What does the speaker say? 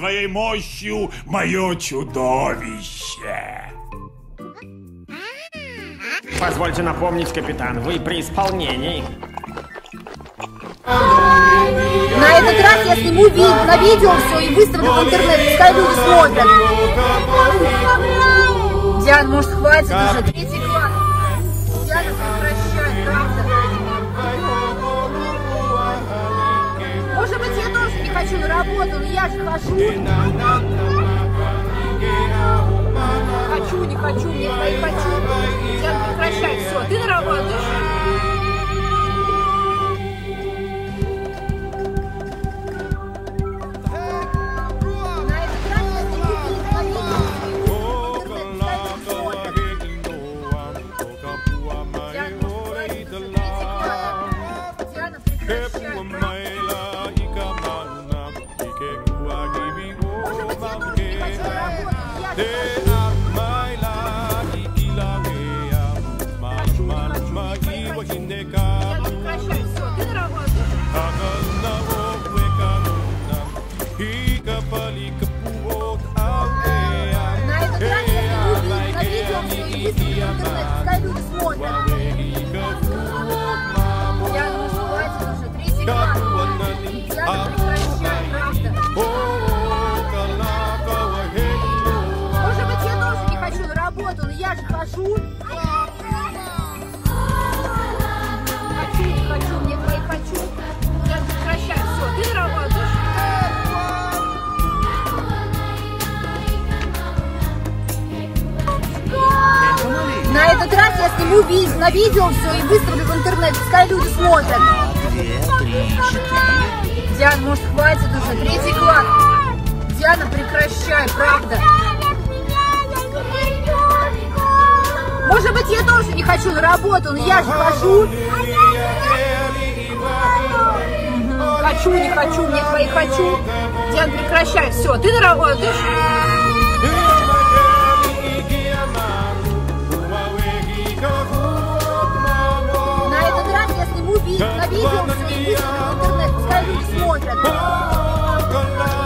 своей мощью мое чудовище. Позвольте напомнить, капитан, вы при исполнении. На этот раз я сниму на видео все и выставлю в интернет, пускай люди смотрят. Диан, может, хватит уже? Третий класс. Диана, прекращай, правда. Может быть, я тоже не хочу на работу, но я же хожу. Хочу, не хочу, мне твои хочу. Диана, прекращай, все, ты на работу. На этот раз я сниму на видео все и выставлю в интернет, пускай люди смотрят. 2, 3, 4. Диан, может, хватит уже? Третий класс. Диана, прекращай, правда. Может быть, я тоже не хочу на работу, но я же хожу. Хочу, не хочу, мне твои хочу. Диан, прекращай, все, ты на работу. На видео все и выставлю в интернет, пускай люди смотрят.